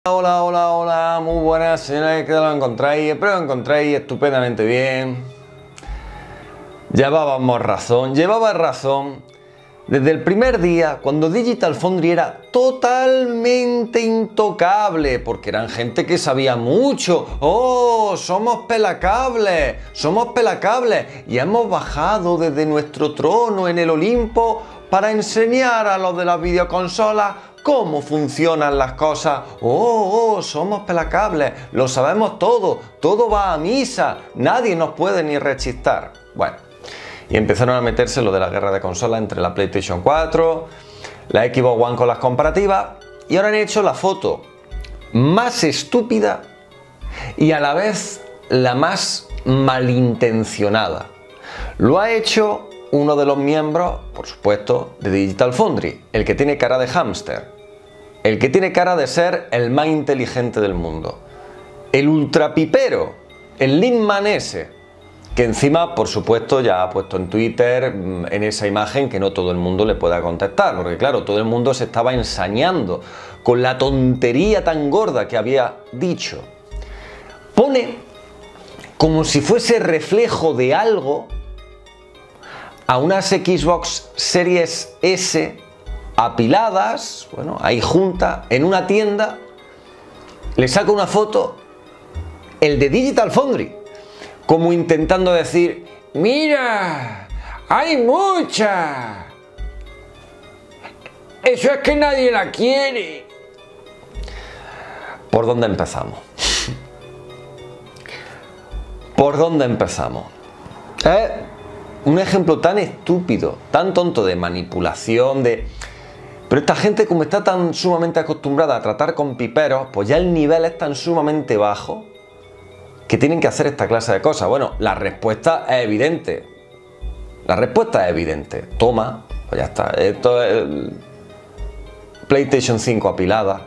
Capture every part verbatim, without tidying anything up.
Hola, hola, hola, muy buenas señores, que lo encontráis, espero que lo encontráis estupendamente bien. Llevábamos razón, llevaba razón desde el primer día cuando Digital Foundry era totalmente intocable, porque eran gente que sabía mucho. ¡Oh! Somos pelacables, somos pelacables y hemos bajado desde nuestro trono en el Olimpo para enseñar a los de las videoconsolas cómo funcionan las cosas. ¡Oh, oh! Somos pelacables, lo sabemos todo, todo va a misa, nadie nos puede ni rechistar. Bueno, y empezaron a meterse lo de la guerra de consolas entre la PlayStation cuatro, la Xbox One con las comparativas, y ahora han hecho la foto más estúpida y a la vez la más malintencionada. Lo ha hecho uno de los miembros, por supuesto, de Digital Foundry, el que tiene cara de hámster, el que tiene cara de ser el más inteligente del mundo, el ultrapipero, el Linman ese, que encima, por supuesto, ya ha puesto en Twitter, en esa imagen, que no todo el mundo le pueda contestar, porque claro, todo el mundo se estaba ensañando con la tontería tan gorda que había dicho. Pone como si fuese reflejo de algo a unas Xbox Series S apiladas, bueno, ahí juntas, en una tienda, le saca una foto el de Digital Foundry, como intentando decir, mira, hay mucha. Eso es que nadie la quiere. ¿Por dónde empezamos? ¿Por dónde empezamos? Es un ejemplo tan estúpido, tan tonto de manipulación, de... Pero esta gente, como está tan sumamente acostumbrada a tratar con piperos, pues ya el nivel es tan sumamente bajo que tienen que hacer esta clase de cosas. Bueno, la respuesta es evidente. La respuesta es evidente. Toma, pues ya está. Esto es el PlayStation cinco apilada.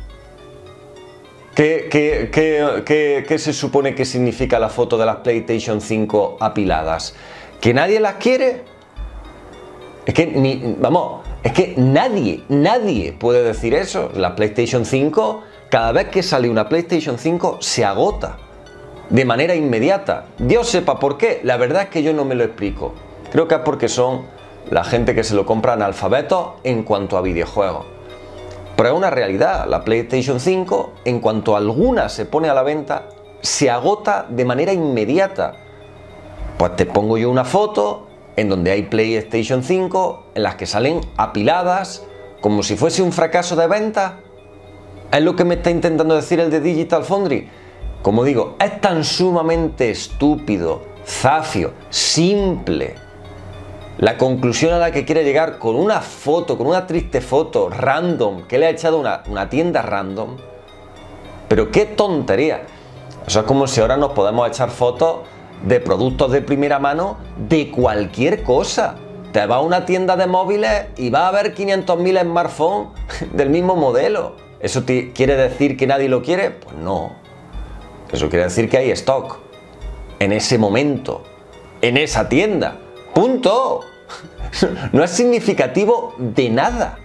¿Qué, qué, qué, qué, qué se supone que significa la foto de las PlayStation cinco apiladas? ¿Que nadie las quiere? Es que ni, vamos, es que nadie, nadie puede decir eso. La PlayStation cinco, cada vez que sale una PlayStation cinco, se agota de manera inmediata. Dios sepa por qué, la verdad es que yo no me lo explico. Creo que es porque son la gente que se lo compra analfabetos en cuanto a videojuegos. Pero es una realidad, la PlayStation cinco, en cuanto alguna se pone a la venta, se agota de manera inmediata. Pues te pongo yo una foto en donde hay PlayStation cinco en las que salen apiladas como si fuese un fracaso de venta. Es lo que me está intentando decir el de Digital Foundry. Como digo, es tan sumamente estúpido, zafio, simple la conclusión a la que quiere llegar con una foto, con una triste foto random que le ha echado una, una tienda random. Pero qué tontería. Eso es como si ahora nos podemos echar fotos de productos de primera mano de cualquier cosa. Te vas a una tienda de móviles y vas a ver quinientos mil smartphones del mismo modelo. ¿Eso te quiere decir que nadie lo quiere? Pues no. Eso quiere decir que hay stock en ese momento, en esa tienda. ¡Punto! No es significativo de nada.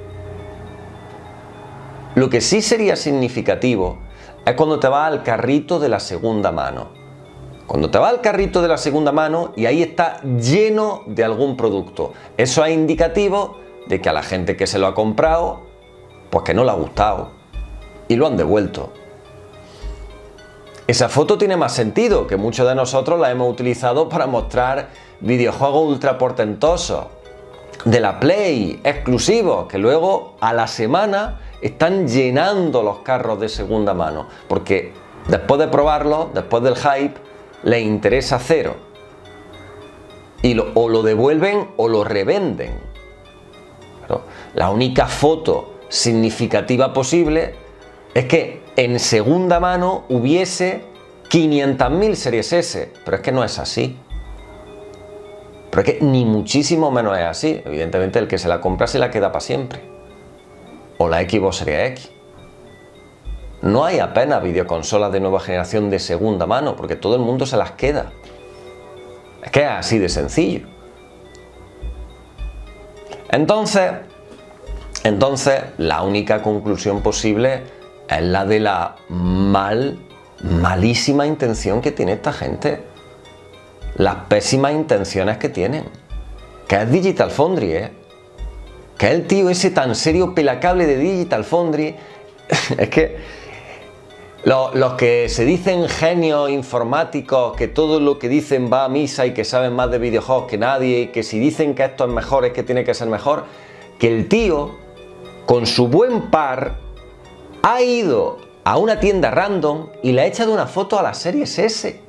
Lo que sí sería significativo es cuando te vas al carrito de la segunda mano. Cuando te vas al carrito de la segunda mano y ahí está lleno de algún producto. Eso es indicativo de que a la gente que se lo ha comprado, pues que no le ha gustado y lo han devuelto. Esa foto tiene más sentido, que muchos de nosotros la hemos utilizado para mostrar videojuegos ultra portentosos de la Play, exclusivos, que luego a la semana están llenando los carros de segunda mano, porque después de probarlo, después del hype, les interesa cero. Y lo, o lo devuelven o lo revenden. Pero la única foto significativa posible es que en segunda mano hubiese quinientas mil Series S, pero es que no es así. Pero es que ni muchísimo menos es así. Evidentemente el que se la compra se la queda para siempre. O la Xbox Series X. No hay apenas videoconsolas de nueva generación de segunda mano, porque todo el mundo se las queda. Es que es así de sencillo. Entonces, entonces la única conclusión posible es la de la mal, malísima intención que tiene esta gente. Las pésimas intenciones que tienen. Que es Digital Foundry, ¿eh? Que es el tío ese tan serio pelacable de Digital Foundry. Es que los, los que se dicen genios informáticos, que todo lo que dicen va a misa y que saben más de videojuegos que nadie, y que si dicen que esto es mejor es que tiene que ser mejor, que el tío, con su buen par, ha ido a una tienda random y le ha echado una foto a la Series S.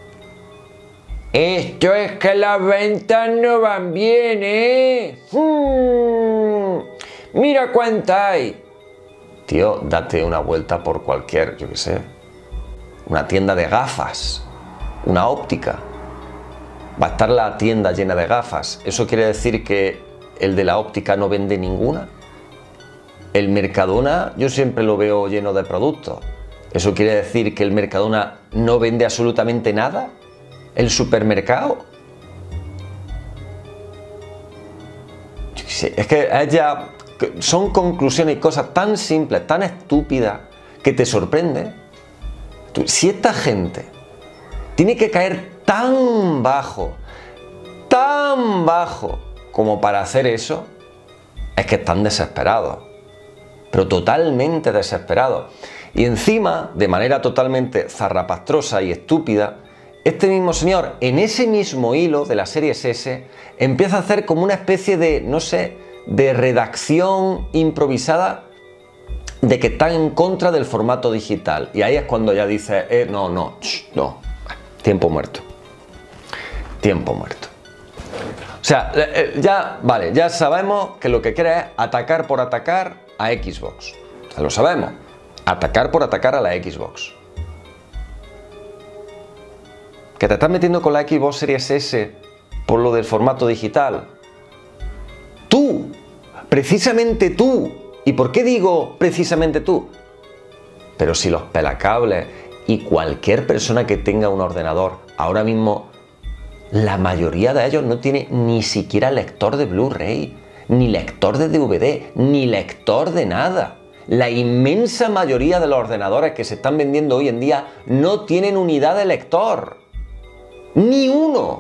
Esto es que las ventas no van bien, ¿eh? Hmm, mira cuánta hay. Tío, date una vuelta por cualquier, yo qué sé, una tienda de gafas, una óptica. Va a estar la tienda llena de gafas. ¿Eso quiere decir que el de la óptica no vende ninguna? El Mercadona yo siempre lo veo lleno de productos. ¿Eso quiere decir que el Mercadona no vende absolutamente nada? ¿El supermercado? Yo qué sé, es que es ya, son conclusiones y cosas tan simples, tan estúpidas, que te sorprende. Si esta gente tiene que caer tan bajo, tan bajo como para hacer eso, es que están desesperados, pero totalmente desesperados. Y encima, de manera totalmente zarrapastrosa y estúpida, este mismo señor, en ese mismo hilo de la Series S, empieza a hacer como una especie de, no sé, de redacción improvisada de que está en contra del formato digital. Y ahí es cuando ya dice, eh, no, no, sh, no, tiempo muerto. Tiempo muerto. O sea, ya, vale, ya sabemos que lo que quiere es atacar por atacar a Xbox. O sea, lo sabemos. Atacar por atacar a la Xbox. Que te estás metiendo con la Xbox Series S por lo del formato digital. Tú, precisamente tú. ¿Y por qué digo precisamente tú? Pero si los pelacables y cualquier persona que tenga un ordenador, ahora mismo la mayoría de ellos no tiene ni siquiera lector de Blu-ray, ni lector de D V D, ni lector de nada. La inmensa mayoría de los ordenadores que se están vendiendo hoy en día no tienen unidad de lector. ¡Ni uno!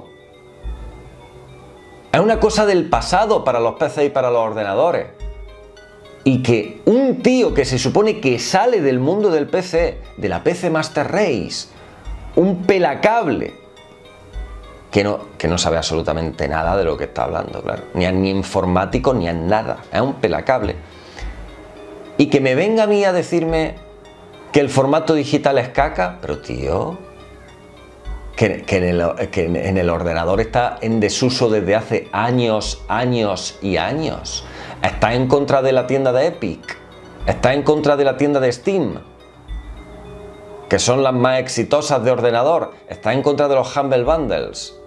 Es una cosa del pasado para los P C y para los ordenadores. Y que un tío que se supone que sale del mundo del P C, de la P C Master Race, un pelacable, que no, que no sabe absolutamente nada de lo que está hablando, claro. Ni es ni informático ni es nada. Es un pelacable. Y que me venga a mí a decirme que el formato digital es caca, pero tío, que, que, en el, que en el ordenador está en desuso desde hace años, años y años. Está en contra de la tienda de Epic, está en contra de la tienda de Steam, que son las más exitosas de ordenador, está en contra de los Humble Bundles.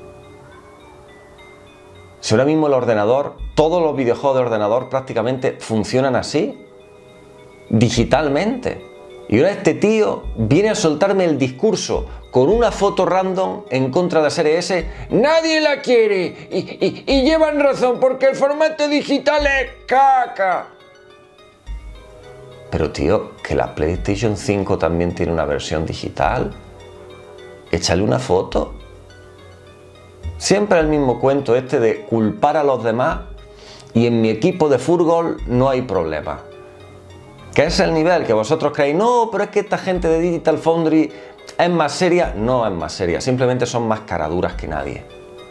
Si ahora mismo el ordenador, todos los videojuegos de ordenador prácticamente funcionan así, digitalmente. Y ahora este tío viene a soltarme el discurso con una foto random en contra de la Serie S. Nadie la quiere y, y, y llevan razón porque el formato digital es caca. Pero tío, que la PlayStation cinco también tiene una versión digital. Échale una foto. Siempre el mismo cuento este de culpar a los demás y en mi equipo de fútbol no hay problema. Que es el nivel que vosotros creéis, no, pero es que esta gente de Digital Foundry es más seria. No es más seria, simplemente son más caraduras que nadie.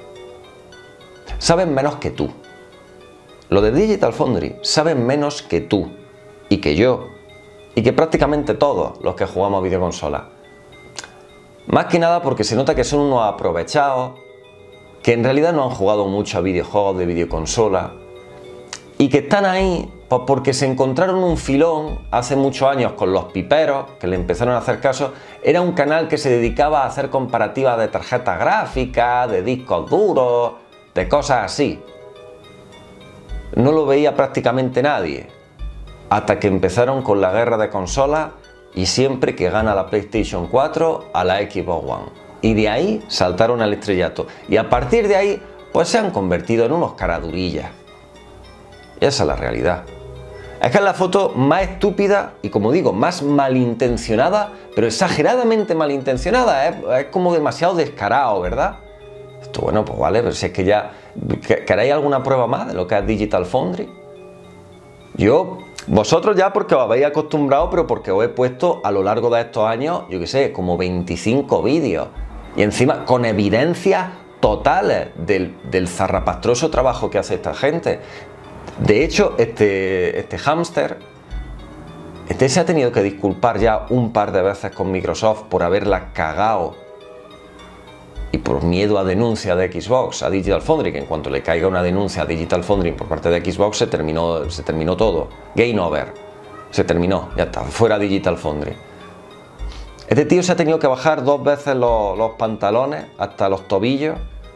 Saben menos que tú. Lo de Digital Foundry saben menos que tú y que yo y que prácticamente todos los que jugamos a videoconsolas. Más que nada porque se nota que son unos aprovechados, que en realidad no han jugado mucho a videojuegos de videoconsola y que están ahí pues porque se encontraron un filón hace muchos años con los piperos, que le empezaron a hacer caso. Era un canal que se dedicaba a hacer comparativas de tarjetas gráficas, de discos duros, de cosas así. No lo veía prácticamente nadie, hasta que empezaron con la guerra de consolas y siempre que gana la PlayStation cuatro a la Xbox One. Y de ahí saltaron al estrellato. Y a partir de ahí, pues se han convertido en unos caradurillas. Y esa es la realidad. Es que es la foto más estúpida y, como digo, más malintencionada, pero exageradamente malintencionada. Es, es como demasiado descarado, ¿verdad? Esto, bueno, pues vale, pero si es que ya... ¿Queréis alguna prueba más de lo que es Digital Foundry? Yo, vosotros ya porque os habéis acostumbrado, pero porque os he puesto a lo largo de estos años, yo qué sé, como veinticinco vídeos. Y encima con evidencias totales del, del zarrapastroso trabajo que hace esta gente. De hecho, este, este hámster, este se ha tenido que disculpar ya un par de veces con Microsoft por haberla cagado y por miedo a denuncia de Xbox a Digital Foundry, que en cuanto le caiga una denuncia a Digital Foundry por parte de Xbox se terminó, se terminó todo. Game over. Se terminó, ya está, fuera Digital Foundry. Este tío se ha tenido que bajar dos veces los, los pantalones hasta los tobillos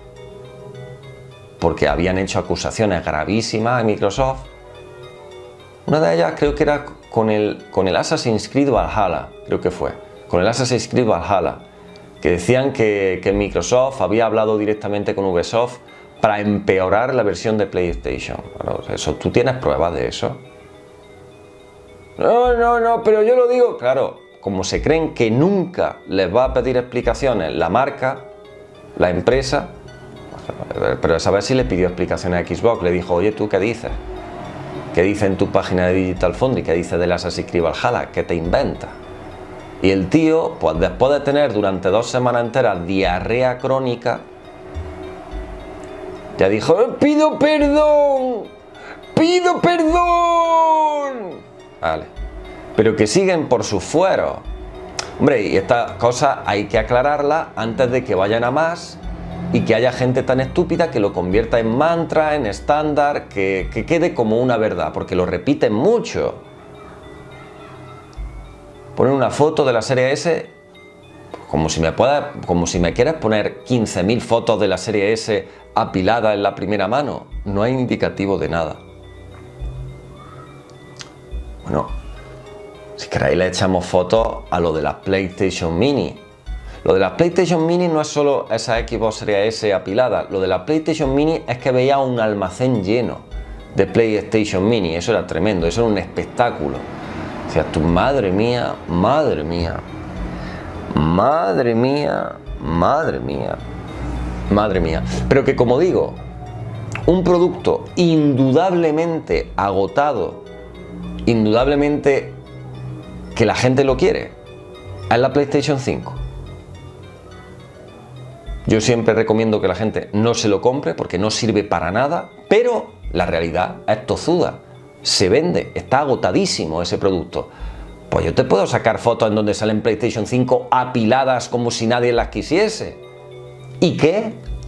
porque habían hecho acusaciones gravísimas a Microsoft. Una de ellas creo que era con el, con el Assassin's Creed Valhalla, creo que fue, con el Assassin's Creed Valhalla, que decían que, que Microsoft había hablado directamente con Ubisoft para empeorar la versión de PlayStation. Bueno, eso, ¿tú tienes pruebas de eso? No, no, no, pero yo lo digo, claro, como se creen que nunca les va a pedir explicaciones la marca, la empresa, pero a saber si le pidió explicaciones a Xbox, le dijo, oye, ¿tú qué dices? ¿Qué dice en tu página de Digital Foundry? ¿Qué dice del Assassin's Creed Valhalla? ¿Qué te inventas? Y el tío, pues después de tener durante dos semanas enteras diarrea crónica, ya dijo, ¡pido perdón! ¡Pido perdón! Vale. Pero que siguen por sus fueros. Hombre, y estas cosas hay que aclararlas antes de que vayan a más y que haya gente tan estúpida que lo convierta en mantra, en estándar, que, que quede como una verdad, porque lo repiten mucho. Poner una foto de la serie S, como si me pueda, como si me quieras poner quince mil fotos de la serie S apiladas en la primera mano. No hay indicativo de nada. Bueno, si queréis le echamos fotos a lo de la PlayStation Mini. Lo de la PlayStation Mini no es solo esa Xbox Series S apilada. Lo de la PlayStation Mini es que veía un almacén lleno de PlayStation Mini. Eso era tremendo, eso era un espectáculo. O sea, tu madre mía, madre mía, madre mía, madre mía, madre mía. Pero que, como digo, un producto indudablemente agotado, indudablemente que la gente lo quiere, es la PlayStation cinco. Yo siempre recomiendo que la gente no se lo compre porque no sirve para nada, pero la realidad es tozuda. Se vende, está agotadísimo ese producto. Pues yo te puedo sacar fotos en donde salen PlayStation cinco apiladas como si nadie las quisiese. ¿Y qué?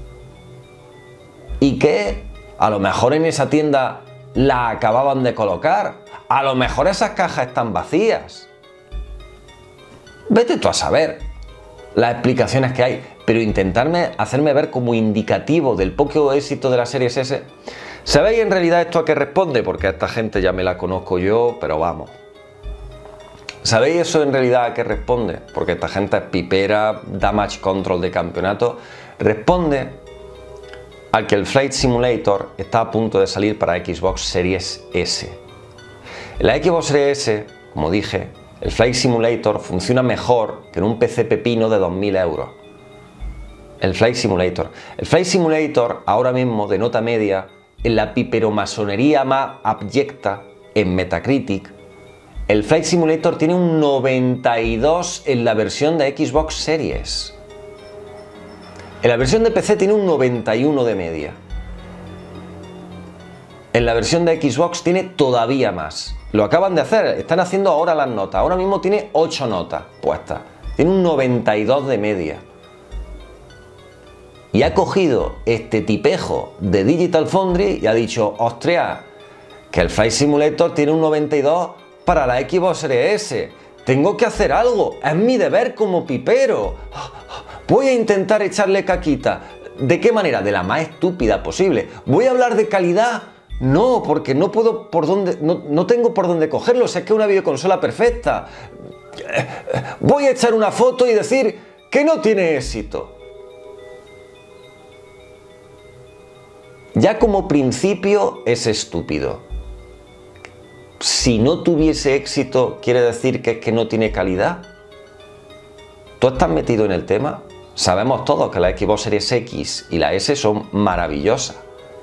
¿Y qué? A lo mejor en esa tienda la acababan de colocar. A lo mejor esas cajas están vacías. Vete tú a saber las explicaciones que hay, pero intentarme hacerme ver como indicativo del poco éxito de la Series S. ¿Sabéis en realidad esto a qué responde? Porque a esta gente ya me la conozco yo, pero vamos. ¿Sabéis eso en realidad a qué responde? Porque esta gente es pipera, damage control de campeonato. Responde al que el Flight Simulator está a punto de salir para Xbox Series S. En la Xbox Series S, como dije, el Flight Simulator funciona mejor que en un P C pepino de dos mil euros. El Flight Simulator. El Flight Simulator ahora mismo de nota media en la piperomasonería más abyecta en Metacritic. El Flight Simulator tiene un noventa y dos en la versión de Xbox Series. En la versión de P C tiene un noventa y uno de media. En la versión de Xbox tiene todavía más. Lo acaban de hacer, están haciendo ahora las notas. Ahora mismo tiene ocho notas puestas. Tiene un noventa y dos de media. Y ha cogido este tipejo de Digital Foundry y ha dicho, ostras, que el Flight Simulator tiene un noventa y dos para la Xbox Series S. Tengo que hacer algo, es mi deber como pipero. Voy a intentar echarle caquita. ¿De qué manera? De la más estúpida posible. ¿Voy a hablar de calidad? No, porque no puedo por dónde, no, no tengo por dónde cogerlo. O sea, es que es una videoconsola perfecta. Voy a echar una foto y decir que no tiene éxito. Ya como principio es estúpido. si no tuviese éxito, quiere decir que es que no tiene calidad. ¿Tú estás metido en el tema? Sabemos todos que la Xbox Series X y la S son maravillosas.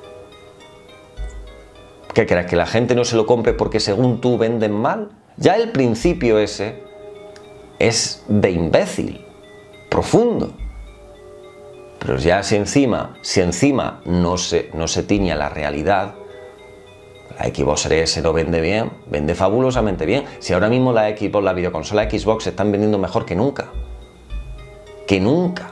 ¿Qué crees? ¿Que la gente no se lo compre porque según tú venden mal? Ya el principio ese es de imbécil, profundo. Pero ya si encima, si encima no se, no se tiñe a la realidad, la Xbox Series S no vende bien, vende fabulosamente bien. Si ahora mismo la Xbox, la videoconsola Xbox se están vendiendo mejor que nunca. Que nunca.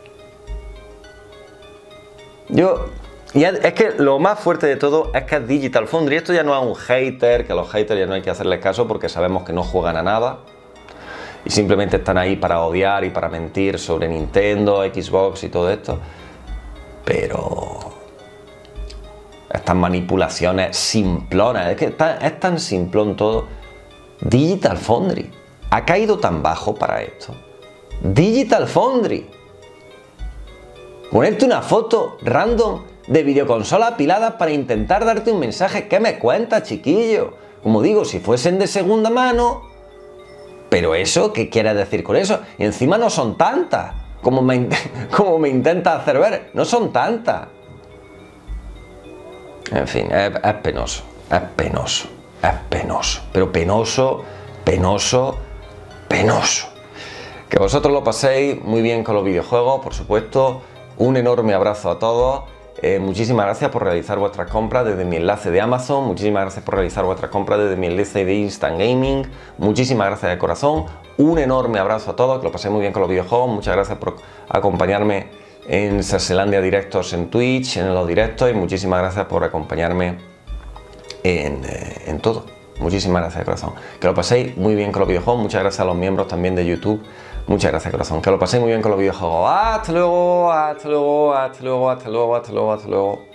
Yo... Y es que lo más fuerte de todo es que es Digital Foundry. Esto ya no es un hater, que a los haters ya no hay que hacerles caso porque sabemos que no juegan a nada y simplemente están ahí para odiar y para mentir sobre Nintendo, Xbox y todo esto. Pero estas manipulaciones simplonas, es que está, es tan simplón todo. Digital Foundry ha caído tan bajo para esto. Digital Foundry. Ponerte una foto random de videoconsola apilada para intentar darte un mensaje. ¿Qué me cuentas, chiquillo? Como digo, si fuesen de segunda mano. Pero eso, ¿qué quieres decir con eso? Y encima no son tantas, como me, como me intenta hacer ver. No son tantas. En fin, es, es penoso, es penoso, es penoso. Pero penoso, penoso, penoso. Que vosotros lo paséis muy bien con los videojuegos, por supuesto. Un enorme abrazo a todos. Eh, muchísimas gracias por realizar vuestras compras desde mi enlace de Amazon. Muchísimas gracias por realizar vuestras compras desde mi enlace de Instant Gaming. Muchísimas gracias de corazón. Un enorme abrazo a todos. Que lo paséis muy bien con los videojuegos. Muchas gracias por acompañarme en Serselandia Directos en Twitch, en los directos. Y muchísimas gracias por acompañarme en, eh, en todo. Muchísimas gracias de corazón. Que lo paséis muy bien con los videojuegos. Muchas gracias a los miembros también de YouTube. Muchas gracias, corazón. Que lo paséis muy bien con los videojuegos. Hasta luego, hasta luego, hasta luego, hasta luego, hasta luego, hasta luego.